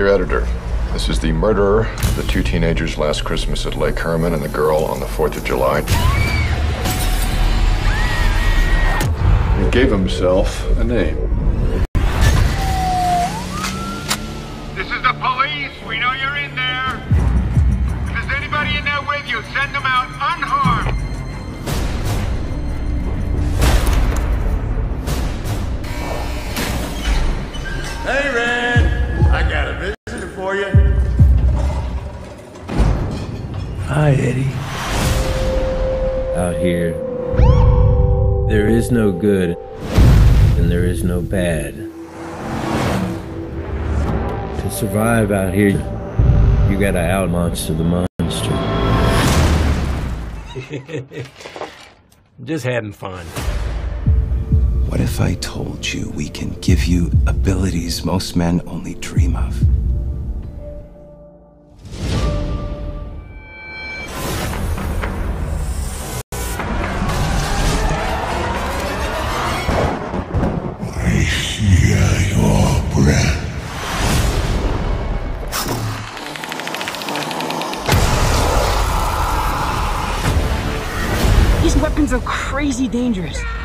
Dear editor, this is the murderer of the two teenagers last Christmas at Lake Herman and the girl on the 4th of July. He gave himself a name. This is the police. We know you're in there. If there's anybody in there with you, send them out unharmed. Hey, Red! I got a visitor for you. Hi, Eddie. Out here, there is no good and there is no bad. To survive out here, you gotta out-monster the monster. Just having fun. What if I told you we can give you abilities most men only dream of? I hear your breath. These weapons are crazy dangerous.